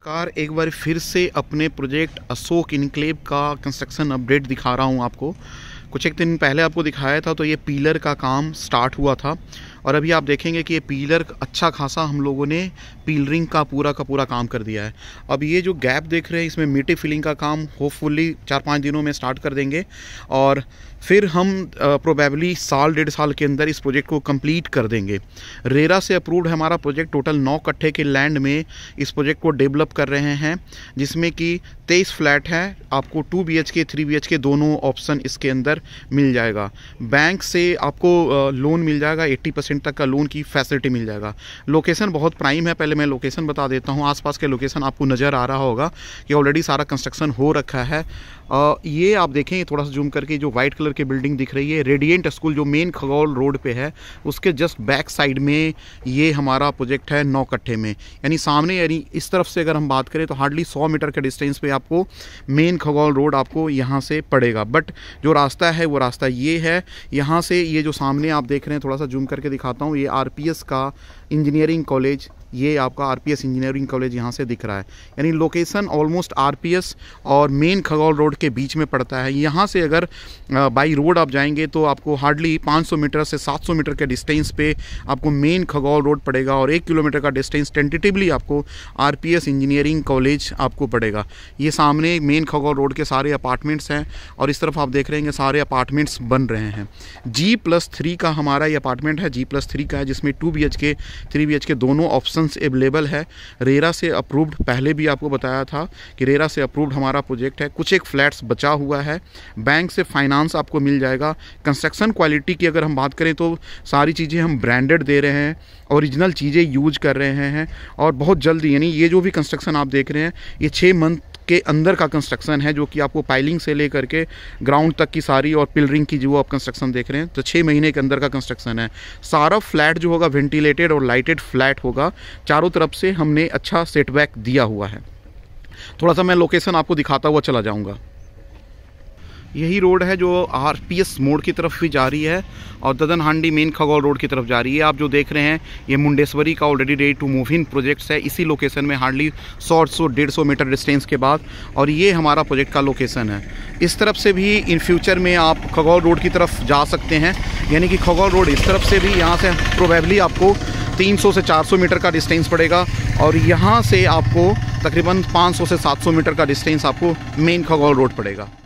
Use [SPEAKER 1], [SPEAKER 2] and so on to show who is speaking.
[SPEAKER 1] नमस्कार, एक बार फिर से अपने प्रोजेक्ट अशोक इनक्लेव का कंस्ट्रक्शन अपडेट दिखा रहा हूं आपको। कुछ एक दिन पहले आपको दिखाया था तो ये पीलर का काम स्टार्ट हुआ था और अभी आप देखेंगे कि ये पीलर अच्छा खासा हम लोगों ने पीलरिंग का पूरा काम कर दिया है। अब ये जो गैप देख रहे हैं इसमें मिट्टी फिलिंग का काम होपफुली 4-5 दिनों में स्टार्ट कर देंगे और फिर हम प्रोबेबली साल 1.5 साल के अंदर इस प्रोजेक्ट को कंप्लीट कर देंगे। रेरा से अप्रूव्ड है हमारा प्रोजेक्ट। टोटल 9 कट्ठे के लैंड में इस प्रोजेक्ट को डेवलप कर रहे हैं, जिसमें कि 23 फ्लैट है। आपको 2 BHK 3 BHK दोनों ऑप्शन इसके अंदर मिल जाएगा। बैंक से आपको लोन मिल जाएगा, 80% तक का लोन की फैसिलिटी मिल जाएगा। लोकेशन बहुत प्राइम है। पहले मैं लोकेशन बता देता हूँ। आसपास के लोकेशन आपको नज़र आ रहा होगा कि ऑलरेडी सारा कंस्ट्रक्शन हो रखा है। ये आप देखें थोड़ा सा जूम करके, जो वाइट कलर की बिल्डिंग दिख रही है रेडिएंट स्कूल जो मेन खगौल रोड पे है, उसके जस्ट बैक साइड में ये हमारा प्रोजेक्ट है 9 कट्ठे में। यानी सामने, यानी इस तरफ से अगर हम बात करें तो हार्डली 100 मीटर के डिस्टेंस पे आपको मेन खगौल रोड आपको यहाँ से पड़ेगा। बट जो रास्ता है वो रास्ता ये है। यहाँ से ये जो सामने आप देख रहे हैं, थोड़ा सा जूम करके दिखाता हूँ, ये RPS का इंजीनियरिंग कॉलेज, ये आपका RPS इंजीनियरिंग कॉलेज यहाँ से दिख रहा है। यानी लोकेशन ऑलमोस्ट RPS और मेन खगौल रोड के बीच में पड़ता है। यहाँ से अगर बाई रोड आप जाएंगे तो आपको हार्डली 500 मीटर से 700 मीटर के डिस्टेंस पे आपको मेन खगौल रोड पड़ेगा और 1 किलोमीटर का डिस्टेंस टेंटेटिवली आपको RPS इंजीनियरिंग कॉलेज आपको पड़ेगा। ये सामने मेन खगौल रोड के सारे अपार्टमेंट्स हैं और इस तरफ आप देख रहे हैं सारे अपार्टमेंट्स बन रहे हैं। G+3 का हमारा ये अपार्टमेंट है, G+3 का है, जिसमें 2 BHK 3 BHK दोनों ऑप्शन अवेलेबल है। रेरा से अप्रूव्ड, पहले भी आपको बताया था कि रेरा से अप्रूव्ड हमारा प्रोजेक्ट है। कुछ एक फ्लैट्स बचा हुआ है, बैंक से फाइनेंस आपको मिल जाएगा। कंस्ट्रक्शन क्वालिटी की अगर हम बात करें तो सारी चीज़ें हम ब्रांडेड दे रहे हैं, ओरिजिनल चीज़ें यूज कर रहे हैं और बहुत जल्दी, यानी ये जो भी कंस्ट्रक्शन आप देख रहे हैं ये 6 मंथ के अंदर का कंस्ट्रक्शन है, जो कि आपको पाइलिंग से लेकर के ग्राउंड तक की सारी और पिलरिंग की जो आप कंस्ट्रक्शन देख रहे हैं तो 6 महीने के अंदर का कंस्ट्रक्शन है। सारा फ्लैट जो होगा वेंटिलेटेड और लाइटेड फ्लैट होगा। चारों तरफ से हमने अच्छा सेटबैक दिया हुआ है। थोड़ा सा मैं लोकेशन आपको दिखाता हुआ चला जाऊँगा। यही रोड है जो RPS मोड़ की तरफ भी जा रही है और ददन हांडी मेन खगौल रोड की तरफ जा रही है। आप जो देख रहे हैं ये मुंडेश्वरी का already ready to move in projects है, इसी लोकेशन में हार्डली 100-150 मीटर डिस्टेंस के बाद। और ये हमारा प्रोजेक्ट का लोकेशन है। इस तरफ से भी इन फ्यूचर में आप खगौल रोड की तरफ जा सकते हैं, यानी कि खगौल रोड इस तरफ से भी, यहाँ से प्रोबेबली आपको 300 से 400 मीटर का डिस्टेंस पड़ेगा और यहाँ से आपको तकरीबन 500 से 700 मीटर का डिस्टेंस आपको मेन खगौल रोड पड़ेगा।